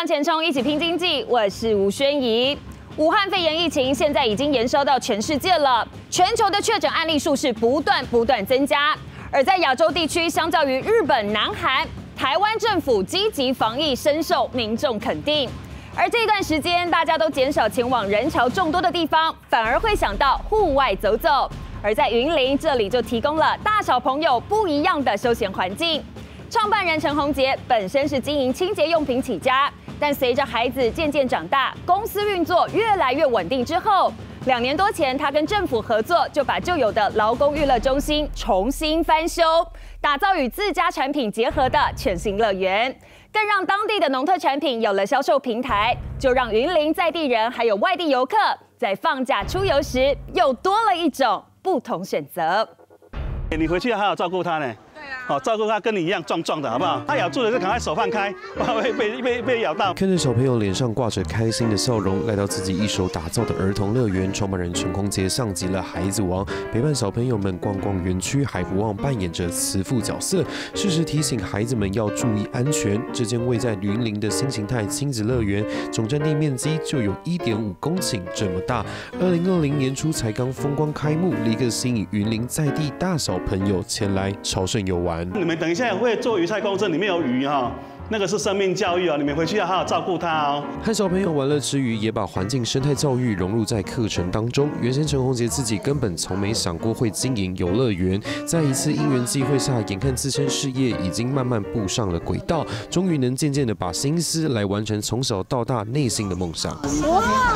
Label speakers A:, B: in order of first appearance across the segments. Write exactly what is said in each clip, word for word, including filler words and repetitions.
A: 前冲，一起拼经济。我是吴宣仪。武汉肺炎疫情现在已经延烧到全世界了，全球的确诊案例数是不断不断增加。而在亚洲地区，相较于日本、南韩，台湾政府积极防疫，深受民众肯定。而这段时间，大家都减少前往人潮众多的地方，反而会想到户外走走。而在云林这里，就提供了大小朋友不一样的休闲环境。创办人陈宏杰本身是经营清洁用品起家，但随着孩子渐渐长大，公司运作越来越稳定之后，两年多前他跟政府合作，就把旧有的劳工娱乐中心重新翻修，打造与自家产品结合的全新乐园，更让当地的农特产品有了销售平台，就让云林在地人还有外地游客在放假出游时又多了一种不同选择。
B: 你回去要好好照顾他呢。哦，照顾他跟你一样壮壮的，好不好？他咬住了就赶快手放开，不然会被被被咬到。
C: 看着小朋友脸上挂着开心的笑容，来到自己一手打造的儿童乐园，创办人陈宏杰像极了孩子王，陪伴小朋友们逛逛园区，还不忘扮演着慈父角色，适时提醒孩子们要注意安全。这间位在云林的新形态亲子乐园，总占地面积就有 一点五公顷这么大。二零二零年初才刚风光开幕，立刻吸引云林在地大小朋友前来朝圣游玩。
B: 你们等一下会做鱼菜共生，里面有鱼哈，那个是生命教育哦，你们回去要好好照顾它哦。
C: 和小朋友玩乐之余，也把环境生态教育融入在课程当中。原先陈宏杰自己根本从没想过会经营游乐园，在一次因缘际会下，眼看自身事业已经慢慢步上了轨道，终于能渐渐的把心思来完成从小到大内心的梦想。哇！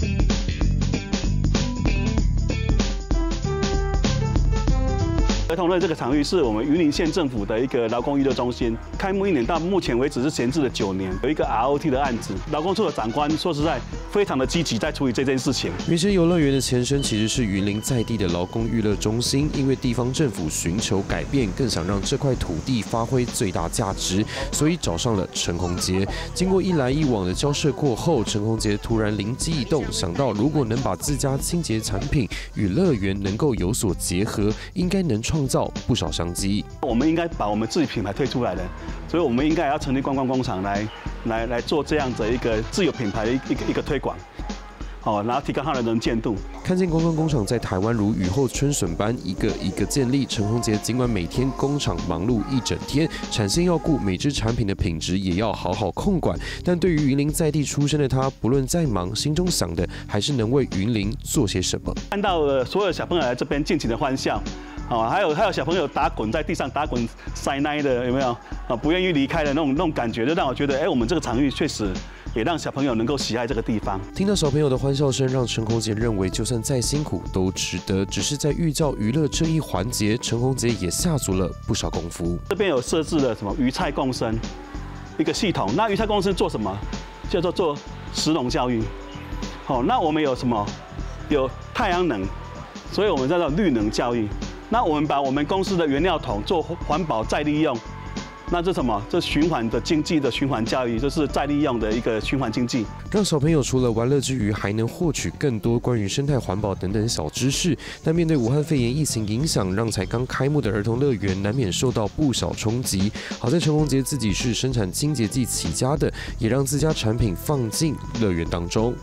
B: 儿童乐这个场域是我们云林县政府的一个劳工娱乐中心，开幕一年到目前为止是闲置了九年，有一个 R O T 的案子，劳工处的长官说实在非常的积极在处理这件事情。
C: 原先游乐园的前身其实是云林在地的劳工娱乐中心，因为地方政府寻求改变，更想让这块土地发挥最大价值，所以找上了陈宏杰。经过一来一往的交涉过后，陈宏杰突然灵机一动，想到如果能把自家清洁产品与乐园能够有所结合，应该能创造不少商机。
B: 我们应该把我们自己品牌推出来的，所以我们应该也要成立观光工厂来来来做这样的一个自有品牌的一个一个推广。哦，然后提高它的能见度。
C: 看见观光工厂在台湾如雨后春笋般一个一个建立，陈宏杰尽管每天工厂忙碌一整天，产线要顾，每支产品的品质也要好好控管。但对于云林在地出身的他，不论再忙，心中想的还是能为云林做些什么。
B: 看到了所有小朋友来这边尽情的欢笑。哦，还有还有小朋友打滚在地上打滚塞奶的，有没有？啊，不愿意离开的那种那种感觉，就让我觉得，哎，我们这个场域确实也让小朋友能够喜爱这个地方。
C: 听到小朋友的欢笑声，让陈宏杰认为，就算再辛苦都值得。只是在寓教娱乐这一环节，陈宏杰也下足了不少功夫。
B: 这边有设置了什么鱼菜共生一个系统，那鱼菜共生做什么？叫做做食农教育。好，那我们有什么？有太阳能，所以我们叫做绿能教育。那我们把我们公司的原料桶做环保再利用，那这什么？这循环的经济的循环教育，就是再利用的一个循环经济，
C: 让小朋友除了玩乐之余，还能获取更多关于生态环保等等小知识。但面对武汉肺炎疫情影响，让才刚开幕的儿童乐园难免受到不少冲击。好在陈宏杰自己是生产清洁剂起家的，也让自家产品放进乐园当中。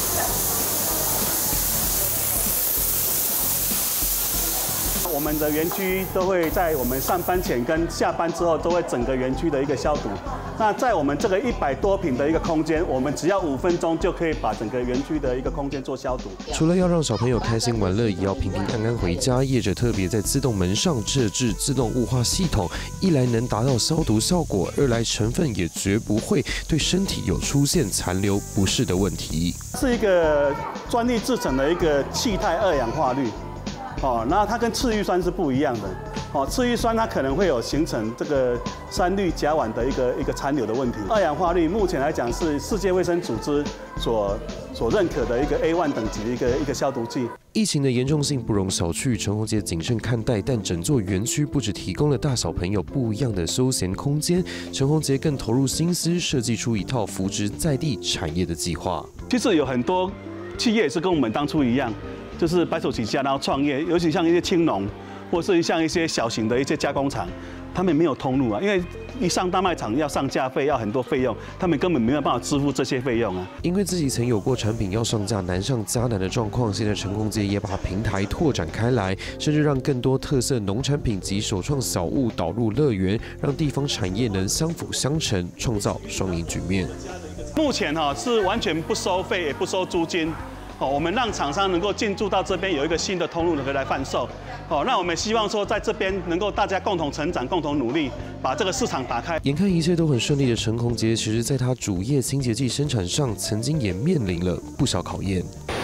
B: 我们的园区都会在我们上班前跟下班之后，都会整个园区的一个消毒。那在我们这个一百多坪的一个空间，我们只要五分钟就可以把整个园区的一个空间做消毒。
C: 除了要让小朋友开心玩乐，也要平平安安回家。业者特别在自动门上设置自动雾化系统，一来能达到消毒效果，二来成分也绝不会对身体有出现残留不适的问题。
B: 是一个专利制成的一个气态二氧化氯。哦，那它跟次氯酸是不一样的。哦，次氯酸它可能会有形成这个三氯甲烷的一个一个残留的问题。二氧化氯目前来讲是世界卫生组织所所认可的一个 A 一 等级的一个一个消毒剂。
C: 疫情的严重性不容小觑，陈宏杰谨慎看待，但整座园区不只提供了大小朋友不一样的休闲空间，陈宏杰更投入心思设计出一套扶植在地产业的计划。
B: 其实有很多企业也是跟我们当初一样。就是白手起家，然后创业，尤其像一些青农，或是像一些小型的一些加工厂， 他们没有通路啊，因为一上大卖场要上架费，要很多费用，他们根本没有办法支付这些费用啊。
C: 因为自己曾有过产品要上架难上加难的状况，现在成功街也把平台拓展开来，甚至让更多特色农产品及首创小物导入乐园，让地方产业能相辅相成，创造双赢局面。
B: 目前哈是完全不收费，也不收租金。哦，我们让厂商能够进驻到这边，有一个新的通路可以来贩售。哦，那我们希望说，在这边能够大家共同成长、共同努力，把这个市场打开。
C: 眼看一切都很顺利的陈宏杰，其实在他主业清洁剂生产上，曾经也面临了不少考验。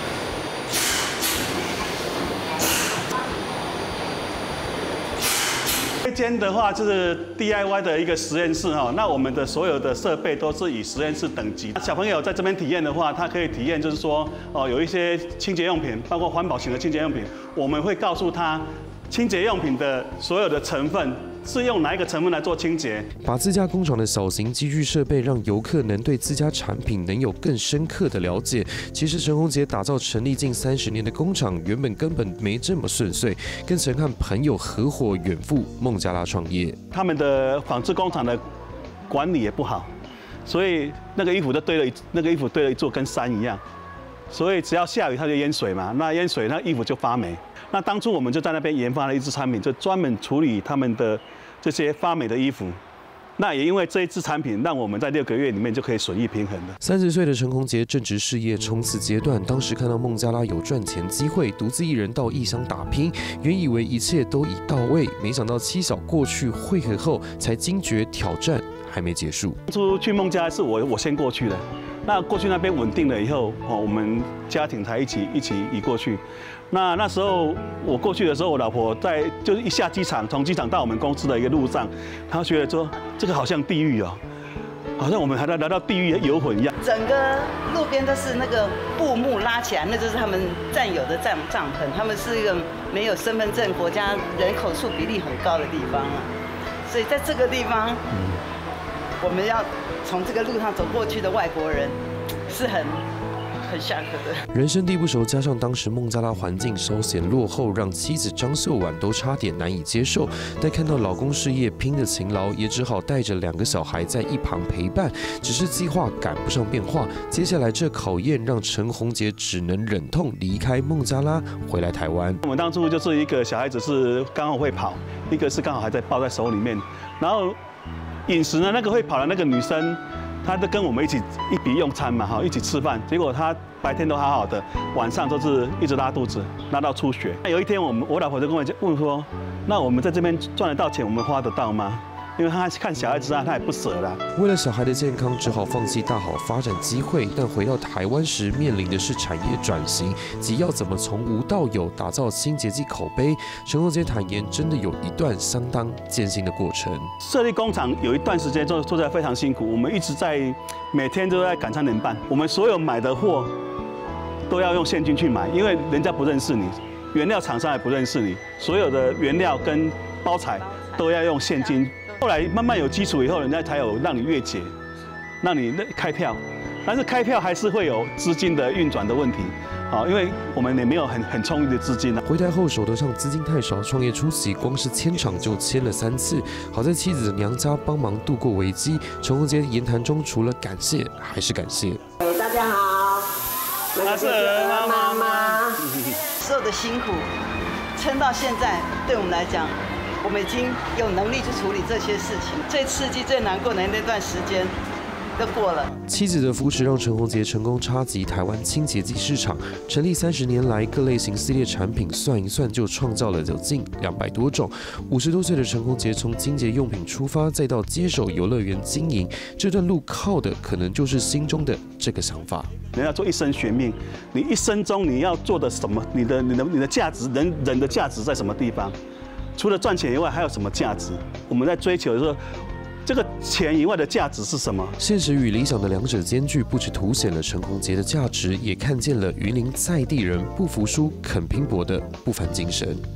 B: 这间的话就是 D I Y 的一个实验室哈，那我们的所有的设备都是以实验室等级。小朋友在这边体验的话，他可以体验就是说，哦，有一些清洁用品，包括环保型的清洁用品，我们会告诉他清洁用品的所有的成分。是用哪一个成分来做清洁？
C: 把自家工厂的小型机具设备，让游客能对自家产品能有更深刻的了解。其实陈宏杰打造成立近三十年的工厂，原本根本没这么顺遂，跟曾和朋友合伙远赴孟加拉创业。
B: 他们的纺织工厂的管理也不好，所以那个衣服就堆了一那个衣服堆了一座跟山一样，所以只要下雨它就淹水嘛，那淹水那衣服就发霉。那当初我们就在那边研发了一支产品，就专门处理他们的这些发霉的衣服。那也因为这一支产品，让我们在六个月里面就可以损益平衡了。
C: 三十岁的陈宏杰正值事业冲刺阶段，当时看到孟加拉有赚钱机会，独自一人到异乡打拼，原以为一切都已到位，没想到妻小过去会合后，才惊觉挑战还没结束。
B: 当初去孟加拉是我我先过去的。那过去那边稳定了以后，哦，我们家庭才一起一起移过去。那那时候我过去的时候，我老婆在就是一下机场，从机场到我们公司的一个路上，她觉得说这个好像地狱哦，好像我们还在来到地狱游魂一样。
D: 整个路边都是那个布幕拉起来，那就是他们占有的帐帐篷。他们是一个没有身份证国家，人口数比例很高的地方啊，所以在这个地方，嗯、我们要从这个路上走过去的外国人是很。很吓客的。
C: 人生地不熟，加上当时孟加拉环境稍显落后，让妻子张秀婉都差点难以接受。但看到老公事业拼得勤劳，也只好带着两个小孩在一旁陪伴。只是计划赶不上变化，接下来这考验让陈宏杰只能忍痛离开孟加拉，回来台湾。
B: 我们当初就是一个小孩子是刚好会跑，一个是刚好还在抱在手里面，然后饮食呢，那个会跑的那个女生。他都跟我们一起一笔用餐嘛，哈，一起吃饭。结果他白天都好好的，晚上都是一直拉肚子，拉到出血。有一天，我们我老婆就跟我问说：“那我们在这边赚得到钱，我们花得到吗？”因为他看小孩子啊，他也不舍啦。
C: 为了小孩的健康，只好放弃大好发展机会。但回到台湾时，面临的是产业转型及要怎么从无到有打造清洁剂口碑。陈宏杰坦言，真的有一段相当艰辛的过程。
B: 设立工厂有一段时间做做起来非常辛苦，我们一直在每天都在赶三点半，我们所有买的货都要用现金去买，因为人家不认识你，原料厂商也不认识你，所有的原料跟包材都要用现金。后来慢慢有基础以后，人家才有让你月结，让你开票，但是开票还是会有资金的运转的问题，啊，因为我们也没有很很充裕的资金。
C: 回台后手头上资金太少，创业初期光是签厂就签了三次，好在妻子的娘家帮忙度过危机。陈宏杰言谈中除了感谢还是感谢。
D: 大家好，
B: 我是妈妈妈，
D: 所有的辛苦撑到现在，对我们来讲。我们已经有能力去处理这些事情，最刺激、最难过的那段时间都过了。
C: 妻子的扶持让陈宏杰成功插旗台湾清洁剂市场，成立三十年来，各类型系列产品算一算就创造了有近两百多种。五十多岁的陈宏杰从清洁用品出发，再到接手游乐园经营，这段路靠的可能就是心中的这个想法。
B: 人要做一生悬命，你一生中你要做的什么？你的、你的、你的价值，人人的价值在什么地方？除了赚钱以外，还有什么价值？我们在追求的时候，这个钱以外的价值是什么？
C: 现实与理想的两者兼具，不只凸显了陈宏杰的价值，也看见了云林在地人不服输、肯拼搏的不凡精神。